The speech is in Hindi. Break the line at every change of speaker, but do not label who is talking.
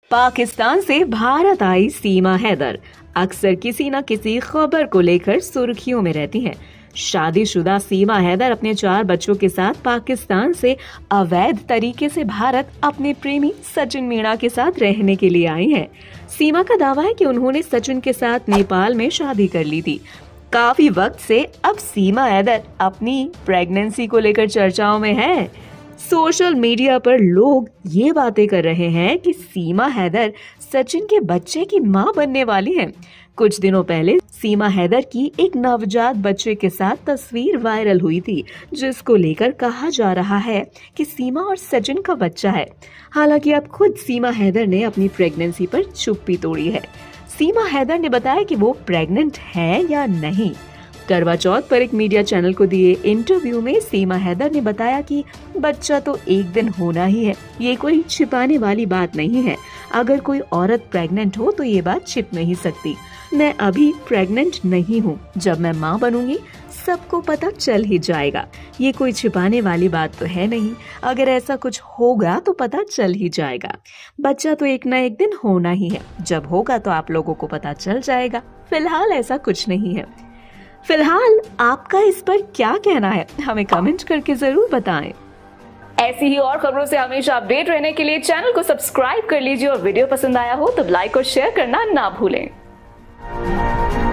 पाकिस्तान से भारत आई सीमा हैदर अक्सर किसी न किसी खबर को लेकर सुर्खियों में रहती हैं। शादीशुदा सीमा हैदर अपने 4 बच्चों के साथ पाकिस्तान से अवैध तरीके से भारत अपने प्रेमी सचिन मीणा के साथ रहने के लिए आई हैं। सीमा का दावा है कि उन्होंने सचिन के साथ नेपाल में शादी कर ली थी। काफी वक्त से अब सीमा हैदर अपनी प्रेगनेंसी को लेकर चर्चाओं में है। सोशल मीडिया पर लोग ये बातें कर रहे हैं कि सीमा हैदर सचिन के बच्चे की मां बनने वाली हैं। कुछ दिनों पहले सीमा हैदर की एक नवजात बच्चे के साथ तस्वीर वायरल हुई थी, जिसको लेकर कहा जा रहा है कि सीमा और सचिन का बच्चा है। हालांकि अब खुद सीमा हैदर ने अपनी प्रेगनेंसी पर चुप्पी तोड़ी है। सीमा हैदर ने बताया कि वो प्रेग्नेंट है या नहीं। करवा चौथ पर एक मीडिया चैनल को दिए इंटरव्यू में सीमा हैदर ने बताया कि बच्चा तो एक दिन होना ही है, ये कोई छिपाने वाली बात नहीं है। अगर कोई औरत प्रेग्नेंट हो तो ये बात छिप नहीं सकती। मैं अभी प्रेग्नेंट नहीं हूँ, जब मैं माँ बनूंगी सबको पता चल ही जाएगा। ये कोई छिपाने वाली बात तो है नहीं। अगर ऐसा कुछ होगा तो पता चल ही जाएगा। बच्चा तो एक न एक दिन होना ही है, जब होगा तो आप लोगों को पता चल जाएगा। फिलहाल ऐसा कुछ नहीं है। फिलहाल आपका इस पर क्या कहना है, हमें कमेंट करके जरूर बताएं। ऐसी ही और खबरों से हमेशा अपडेट रहने के लिए चैनल को सब्सक्राइब कर लीजिए और वीडियो पसंद आया हो तो लाइक और शेयर करना ना भूलें।